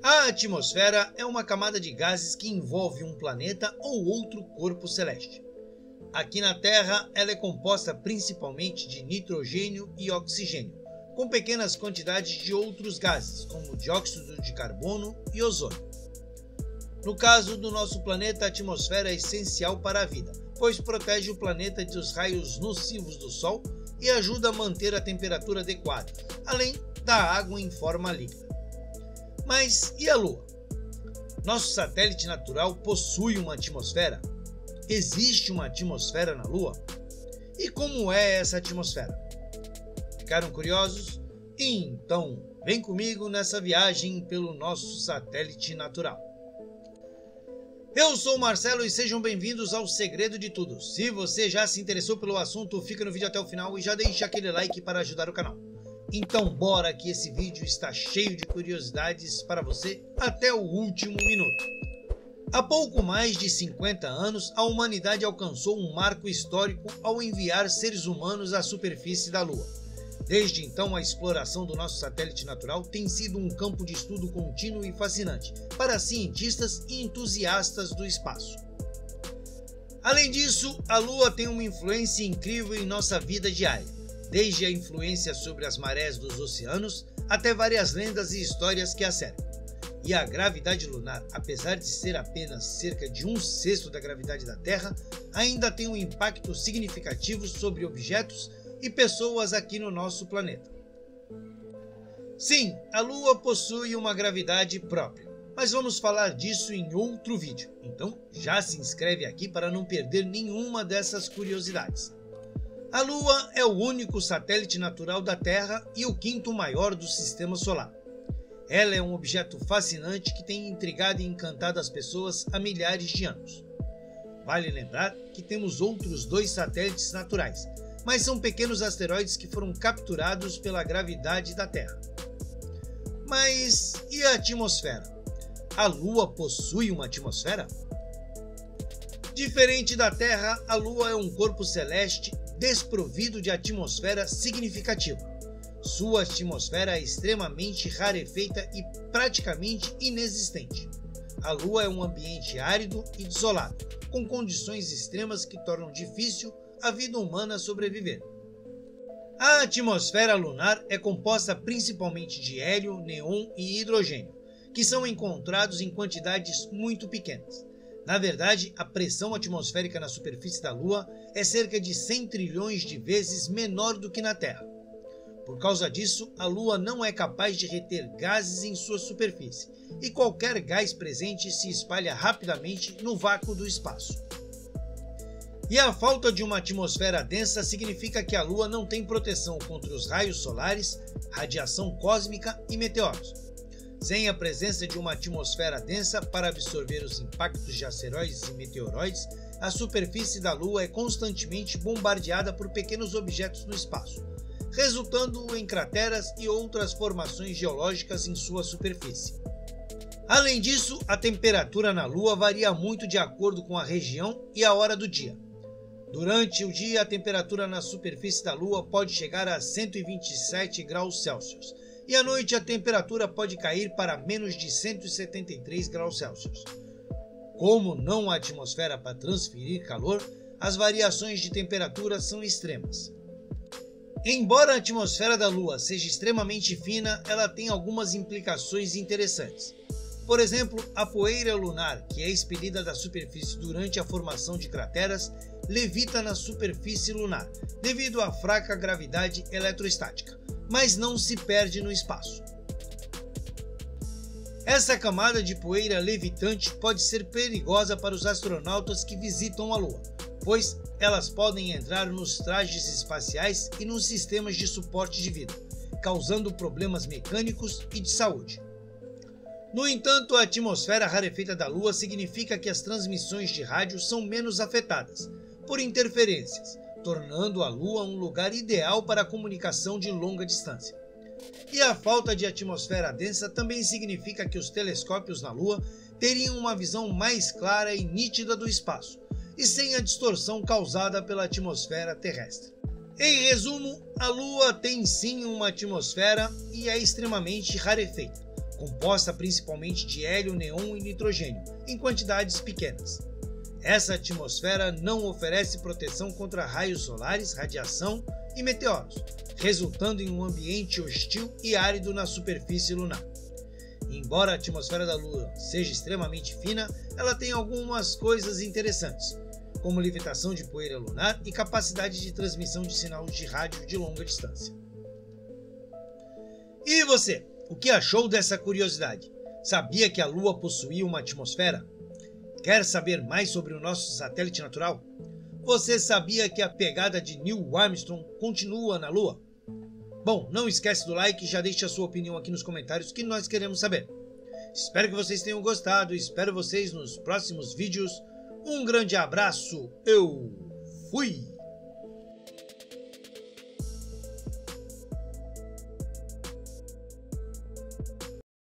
A atmosfera é uma camada de gases que envolve um planeta ou outro corpo celeste. Aqui na Terra, ela é composta principalmente de nitrogênio e oxigênio, com pequenas quantidades de outros gases, como dióxido de carbono e ozônio. No caso do nosso planeta, a atmosfera é essencial para a vida, pois protege o planeta dos raios nocivos do Sol e ajuda a manter a temperatura adequada, além da água em forma líquida. Mas e a Lua? Nosso satélite natural possui uma atmosfera? Existe uma atmosfera na Lua? E como é essa atmosfera? Ficaram curiosos? Então, vem comigo nessa viagem pelo nosso satélite natural. Eu sou o Marcelo e sejam bem-vindos ao Segredo de Tudo. Se você já se interessou pelo assunto, fica no vídeo até o final e já deixa aquele like para ajudar o canal. Então bora que esse vídeo está cheio de curiosidades para você até o último minuto. Há pouco mais de 50 anos, a humanidade alcançou um marco histórico ao enviar seres humanos à superfície da Lua. Desde então, a exploração do nosso satélite natural tem sido um campo de estudo contínuo e fascinante para cientistas e entusiastas do espaço. Além disso, a Lua tem uma influência incrível em nossa vida diária. Desde a influência sobre as marés dos oceanos, até várias lendas e histórias que a cercam. E a gravidade lunar, apesar de ser apenas cerca de 1/6 da gravidade da Terra, ainda tem um impacto significativo sobre objetos e pessoas aqui no nosso planeta. Sim, a Lua possui uma gravidade própria, mas vamos falar disso em outro vídeo, então já se inscreve aqui para não perder nenhuma dessas curiosidades. A Lua é o único satélite natural da Terra e o quinto maior do Sistema Solar. Ela é um objeto fascinante que tem intrigado e encantado as pessoas há milhares de anos. Vale lembrar que temos outros 2 satélites naturais, mas são pequenos asteroides que foram capturados pela gravidade da Terra. Mas e a atmosfera? A Lua possui uma atmosfera? Diferente da Terra, a Lua é um corpo celeste desprovido de atmosfera significativa. Sua atmosfera é extremamente rarefeita e praticamente inexistente. A Lua é um ambiente árido e desolado, com condições extremas que tornam difícil a vida humana sobreviver. A atmosfera lunar é composta principalmente de hélio, neon e hidrogênio, que são encontrados em quantidades muito pequenas. Na verdade, a pressão atmosférica na superfície da Lua é cerca de 100 trilhões de vezes menor do que na Terra. Por causa disso, a Lua não é capaz de reter gases em sua superfície, e qualquer gás presente se espalha rapidamente no vácuo do espaço. E a falta de uma atmosfera densa significa que a Lua não tem proteção contra os raios solares, radiação cósmica e meteoros. Sem a presença de uma atmosfera densa para absorver os impactos de asteroides e meteoroides, a superfície da Lua é constantemente bombardeada por pequenos objetos no espaço, resultando em crateras e outras formações geológicas em sua superfície. Além disso, a temperatura na Lua varia muito de acordo com a região e a hora do dia. Durante o dia, a temperatura na superfície da Lua pode chegar a 127 graus Celsius, e à noite a temperatura pode cair para menos de 173 graus Celsius. Como não há atmosfera para transferir calor, as variações de temperatura são extremas. Embora a atmosfera da Lua seja extremamente fina, ela tem algumas implicações interessantes. Por exemplo, a poeira lunar, que é expelida da superfície durante a formação de crateras, levita na superfície lunar, devido à fraca gravidade eletrostática, mas não se perde no espaço. Essa camada de poeira levitante pode ser perigosa para os astronautas que visitam a Lua, pois elas podem entrar nos trajes espaciais e nos sistemas de suporte de vida, causando problemas mecânicos e de saúde. No entanto, a atmosfera rarefeita da Lua significa que as transmissões de rádio são menos afetadas por interferências, tornando a Lua um lugar ideal para a comunicação de longa distância. E a falta de atmosfera densa também significa que os telescópios na Lua teriam uma visão mais clara e nítida do espaço, e sem a distorção causada pela atmosfera terrestre. Em resumo, a Lua tem sim uma atmosfera e é extremamente rarefeita, composta principalmente de hélio, neon e nitrogênio, em quantidades pequenas. Essa atmosfera não oferece proteção contra raios solares, radiação e meteoros, resultando em um ambiente hostil e árido na superfície lunar. Embora a atmosfera da Lua seja extremamente fina, ela tem algumas coisas interessantes, como levitação de poeira lunar e capacidade de transmissão de sinal de rádio de longa distância. E você, o que achou dessa curiosidade? Sabia que a Lua possuía uma atmosfera? Quer saber mais sobre o nosso satélite natural? Você sabia que a pegada de Neil Armstrong continua na Lua? Bom, não esquece do like e já deixe a sua opinião aqui nos comentários que nós queremos saber. Espero que vocês tenham gostado, espero vocês nos próximos vídeos. Um grande abraço, eu fui!